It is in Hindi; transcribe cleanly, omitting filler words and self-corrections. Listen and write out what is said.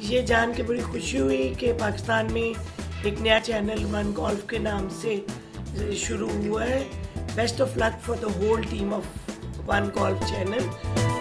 ये जान के बड़ी खुशी हुई कि पाकिस्तान में एक नया चैनल वन गोल्फ के नाम से शुरू हुआ है। Best of luck for the whole team of one golf channel.